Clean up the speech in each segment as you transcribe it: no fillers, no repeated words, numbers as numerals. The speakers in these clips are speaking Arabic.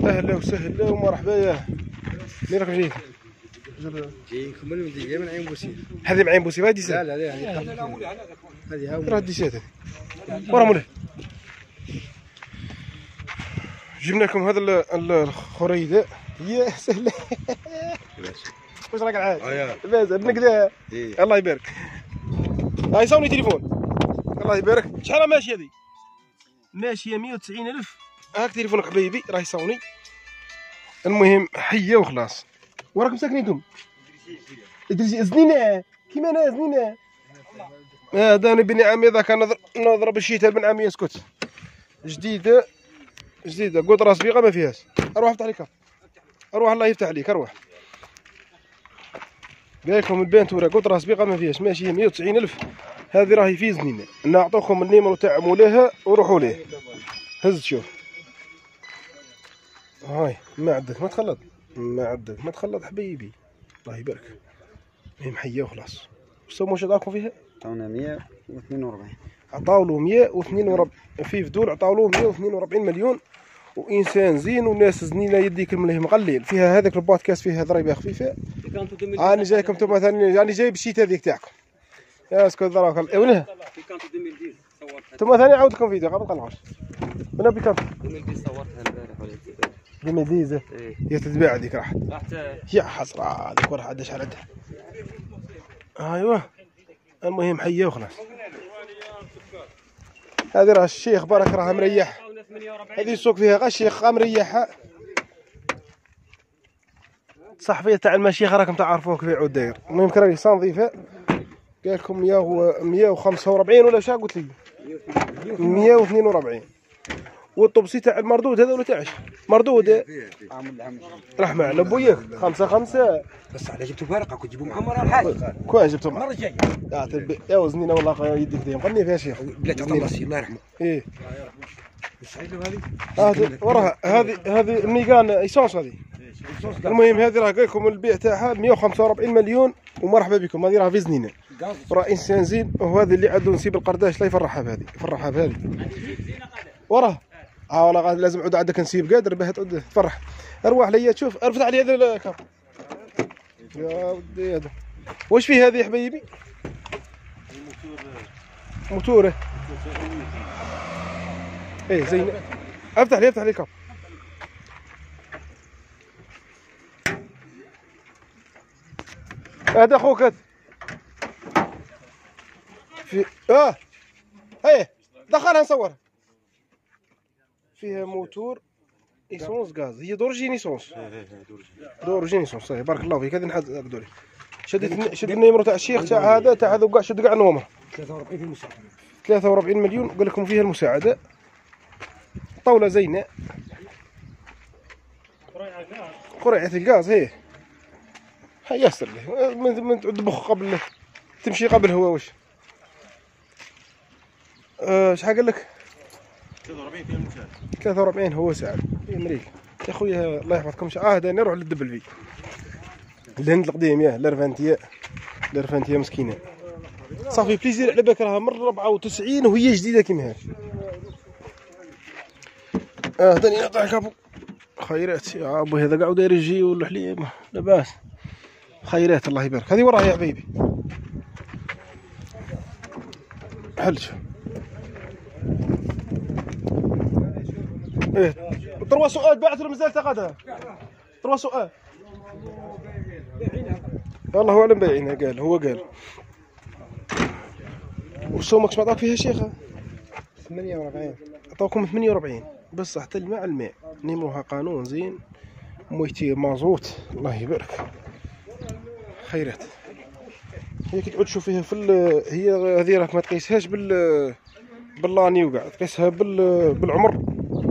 اهلا وسهلا ومرحبا. ياه مين راك جايك؟ جايك من عين بوسيف. هذه معين بوسيف هذه لا لا لا هذه راه ديسات هذه ورا مولاي. جبنا لكم هذا الخريدة. يا سهلة. واش راك عاد؟ لاباس بنكدا. الله يبارك. هاي صوني تليفون. الله يبارك. شحال راه ماشية هذه؟ ماشية 190,000. هاك تليفونك حبيبي راه صوني. المهم حية وخلاص. وراكم ساكنين نتوما؟ ادريسي زنينة كيما انا زنينة. هذا انا بني عامي ذاك نضرب الشيتا بن عامي يسكت. جديدة قطرة سبيقة ما فيهاش. اروح افتح لك. اروح الله يفتح عليك اروح. قال لكم البانتورة قطرة سبيقة ما فيهاش ماشي 190,000. هذه راهي في زنينة. نعطوكم النيمرو تاع مولاها وروحوا ليه. هز شوف. هاي ما عندك ما تخلط. ما تخلط حبيبي. الله يبارك. هي محية وخلاص. وسمو واش عطاكم فيها؟ عطاونا 142. عطاولو 142 في فدول. عطاولو 142 مليون. وانسان زين وناس زنينه يديك المليه مغليل فيها. هذاك البودكاست فيها ضريبه خفيفه. راني جايكم انتم ثاني راني جايب الشيت هذيك تاعكم. يا اسكت ضراك وينها؟ انتم ثاني عاودكم فيديو قبل قنعش. من بكم؟ 2010 صورتها البارح ولا 2010. هي تتباع هذيك راحت. يا حسره هذيك ورا عاد شحال عندها. ايوه المهم حيه وخلاص. هذه راه الشيخ بارك راه مريح. هذه السوق فيها غير الشيخ مريحها. صحفيه تاع المشيخ راكم تعرفوه كيف يعود داير. المهم كرا لسان نظيفه. قال لكم 145 ولا شحال قلت لي؟ 142. والطبسي تاع المردود هذا ولا تاعش؟ مردود رحمة على بوياك 5 بس على جبتوا فارقه كنت تجيبوا معمر الحاج. كويس جبتوا المره الجايه. يا وزنينا والله يديك ديما قني فيها شيخ. بلاد الله الله يرحمه. ايه السعيد هذه. هذه وراها هذه الميغان ايسونس هذه. المهم هذه راه قال لكم البيع تاعها 145 مليون ومرحبا بكم. هذه راه في زنينه. راه انسان زين. وهذا اللي عنده نسيب القرداش لا يفرحها بهذه. يفرحها بهذه. وراه والله لازم عود عندك نسيب قادر باه تعود تفرح. ارواح ليا تشوف ارفد علي هذا الكاب. يا ودي هذا واش فيه هذه يا حبيبي؟ موتوره. ايه زين. افتح لي الكاب. هذا اخوك هذا في ايه دخلها نصورها. فيها موتور ايسونس غاز. هي دورجين ايسونس. دورجين ايسونس صحيح. بارك الله فيك. هذه نحط دوري. شد النيمرو تاع الشيخ تاع هذا تاع هذا كاع. شد كاع النومر. 43 في المساعده. 43 مليون. قال لكم فيها المساعده. طاوله زينه. قرعه الغاز هي. ياسر ليه من تبخ قبل تمشي قبل هو واش. شحال قال لك؟ 43 في المساعده. 43 هو سعر. في امريكا يا خويا الله يحفظكم. هذا نروح للدبل في الهند القديم. ياه لرفانتيه مسكينه. صافي بليزير على بالك راها من 94 وهي جديده كيما هذه. ثاني نقطع كابو. خيرات يا ابو هذا قاعد داير يجي والحليب لاباس. خيرات الله يبارك. هذه وراها يا حبيبي. حلش. ايه 3 سؤال باعت له مازال تقادها. 3 سؤال والله اعلم بايعينها. قال هو قال. وسومكش ما عطاك فيها شيخه؟ 48. عطاكم 48 بس حتى الماء الماء. نيموها قانون زين. مويتي مازوت الله يبارك. خيرات. هي كي تعود تشوف فيها في هي هذه راك ما تقيسهاش باللاني وكاع تقيسها بالعمر.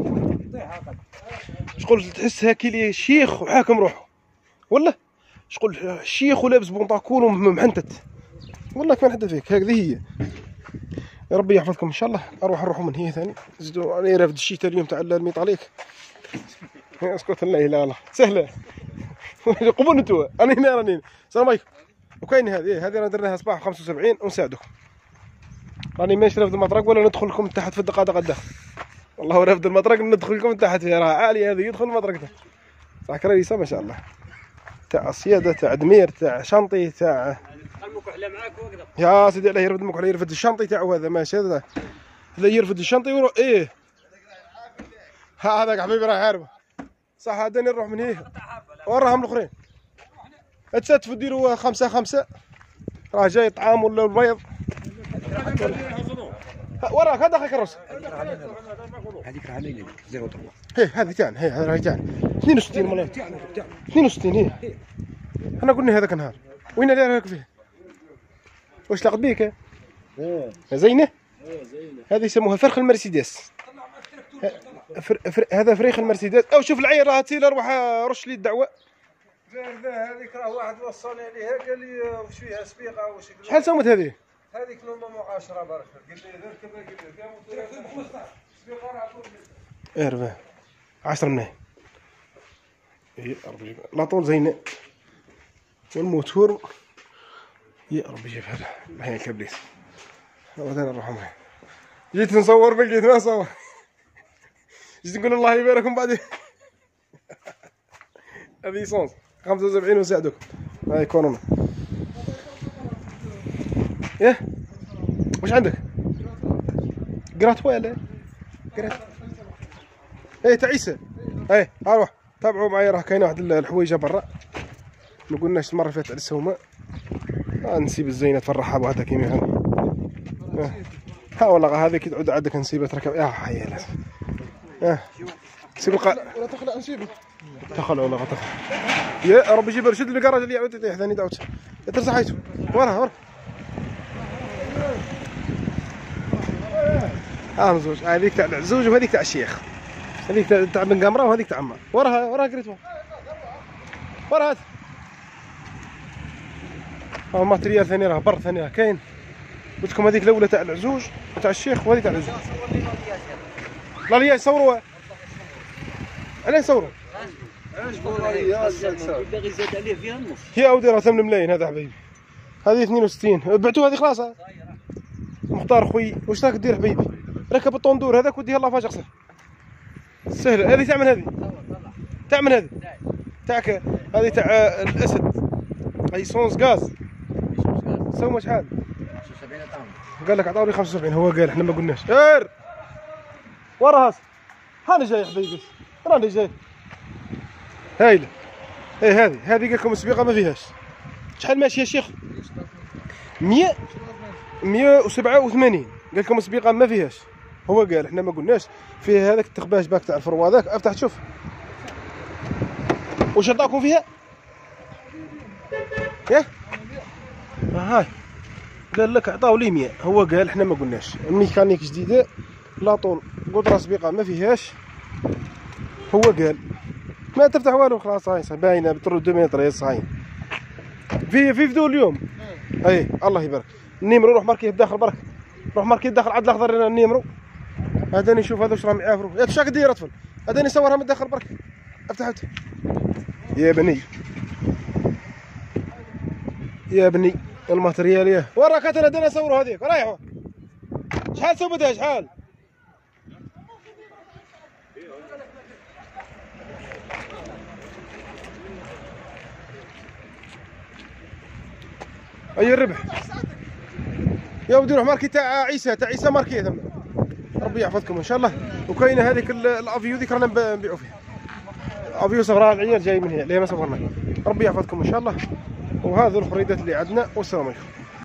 شغل تحسها كي شيخ وحاكم روحه ولا شغل شيخ ولابس بونطاكون ومحنتت. والله كما نحدث فيك هكذه هي. يا ربي يحفظكم ان شاء الله. نروحوا من هي ثاني. زيدوا راني رافد الشيتا اليوم تاع الميطاليك. اسكت لا اله الا الله سهله. قبول انتوا انا هنا راني. السلام عليكم. وكاين هذه راه درناها صباح 75 ونساعدكم. راني ماشي رافد المطرق ولا ندخل لكم تحت في الدقادق الداخل. والله ورافد المطرق ندخل لكم تحت فيها، راه عاليه هذه، يدخل المطرق تاع صح كريسه ما شاء الله، تاع صياده تاع دمير تاع شنطي تاع المكحله معاك وقدر يا سيدي الله يرفد المكحله، يرفد الشنطي تاعو هذا ماشي، هذا يرفد الشنطي ايه ها هذاك حبيبي راه عارفه صح. هذا نروح من هنا وراهم الاخرين تساتفوا ديروا 5-5 راه جاي طعام ولا البيض وراك هذا اخي كروس هذيك راه علينا 03 هي هذه تاعنا، هي هذه تاعنا 62 مالها 62 هي احنا قلنا هذاك النهار وين اللي راك فيه واش لاقط بيك زينه هذه يسموها فرخ المرسيدس، هذا فريخ المرسيدس. او شوف العير راه تيلا روح رش لي الدعوه. لا هذيك راه واحد وصلني عليها قال لي واش فيها سبيقه واش شحال سومت هذه؟ هذيك نورمالمون 10 برك قال لي ركب قال لي 15 سبيقه راه اربع 10 منين هي ربي لا طول زينه والموتور يا ربي شوف هذا الحين كبريت هذا نروح معاه. جيت نصور بلقيت ما صور، جيت نقول الله يباركم بعدين. هذه صونس 75 وساعدكم هاي كورونا. ايه واش عندك؟ قرات ولا قرات ايه تعيسه ايه اروح تابعوا معايا راه كاينه واحد الحويجه برا ما قلناش المره اللي فاتت على السومه. نسيب الزينه في الرحاب وهذا كيما هذا ها والله هذه كي تعود عندك نسيبها تركب يا حيالات سيب ولا تخلع نسيبه تخلع ولا تخلع يا ربي جيب رشد الكراج اللي يعود يطيح ثاني دعوت ترسى حيته ورا مزوج هذيك تاع العزوج وهذيك تاع الشيخ، هذيك تاع بن قمره وهذيك تاع عمار وراها قريت ورا هذا الماتريال ثاني راه بر ثاني راه كاين. قلت لكم هذيك الاولى تاع العزوج وتاع الشيخ وهذه تاع العزوج. لا لي يصوروا علاه نصوروا باغي يزاد عليه فيها النص يا اودي راه 8 ملايين هذا حبيبي. هذه 62 بعتوها هذه خلاص. مختار خويا واش راك دير حبيبي؟ ركب الطوندور هذاك وديها الله فاجئ سهله. هذه تاع من هذه؟ تاع من هذه؟ تاعك هذه تاع الاسد اي سونس غاز سوى شحال؟ 75 طن قال لك عطاوني 75 هو قال احنا ما قلناش. ورا هاني جاي حبيبي راني جاي هايله. ايه هذه قال لكم السبيقه ما فيهاش. شحال ماشي يا شيخ؟ 187 قال لكم السبيقه ما فيهاش. هو قال احنا ما قلناش فيها هذاك التخباش باك تاع الفرو هذاك. افتح تشوف واش عطاكم فيها؟ ياه هاي قال لك عطاو لي 100. هو قال احنا ما قلناش. الميكانيك جديده لا طول قدره سبيقه ما فيهاش. هو قال ما تفتح والو خلاص هاي باينه بترو 2 متر صاين في فيديو اليوم. اي الله يبارك. النيمرو روح ماركيه الداخل برك روح ماركيه الداخل عاد الاخضر النيمرو هذا نشوف هذا واش راهم يعافروا. يا تشاك دير اطفل هذا نصورها من الداخل برك. افتح يا بني يا بني الماتريال ياه وراك انا نصوروا هذيك رايحوا. شحال سوبتها شحال؟ اي الربح يا ودي روح ماركي تاع عيسى ماركي ثم ربي يحفظكم ان شاء الله. وكاينه هذيك الافيو ذيك رانا نبيعوا فيها افيو صغار العيال جاي من هنا اللي ما صورنا. ربي يحفظكم ان شاء الله. وهذا الخريدات اللي عندنا والسلام عليكم.